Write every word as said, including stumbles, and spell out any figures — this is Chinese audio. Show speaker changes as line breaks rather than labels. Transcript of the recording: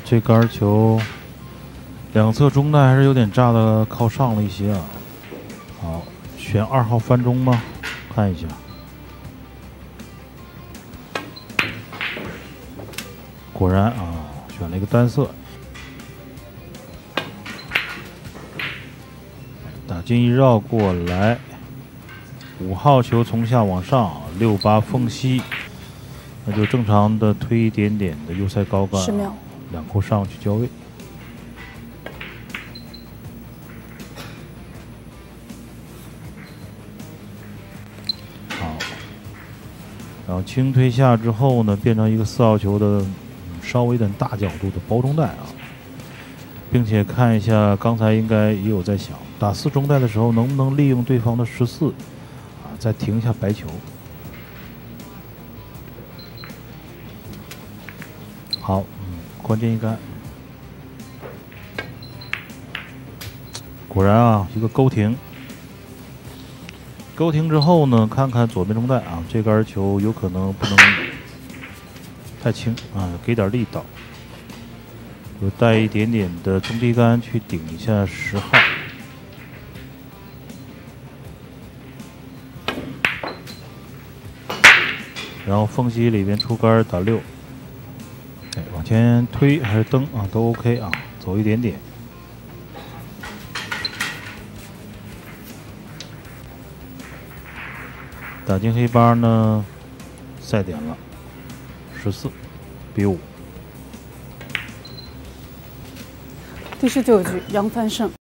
这杆球两侧中带还是有点炸的靠上了一些啊。好，选二号翻中吗？看一下。果然啊，选了一个单色。打进一绕过来，五号球从下往上，六八缝隙，那就正常的推一点点的右塞高杆，
十秒，
两扣上去交位。好，然后轻推下之后呢，变成一个四号球的、嗯、稍微有点大角度的包中带啊，并且看一下刚才应该也有在想。打四中带的时候，能不能利用对方的十四，啊，再停一下白球？好，嗯，关键一杆，果然啊，一个勾停。勾停之后呢，看看左边中带啊，这杆球有可能不能太轻啊，给点力道，就带一点点的中低杆去顶一下十号。然后缝隙里边出杆打六，哎，往前推还是蹬啊，都 OK 啊，走一点点。打进黑八呢，赛点了，十四比五。
第十九局，杨帆胜。